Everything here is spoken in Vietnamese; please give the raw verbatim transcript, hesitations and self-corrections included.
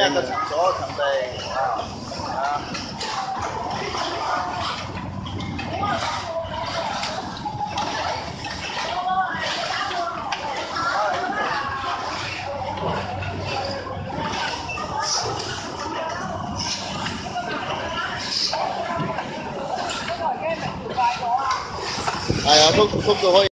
一個場所場地啊啊！係啊，速速度可以。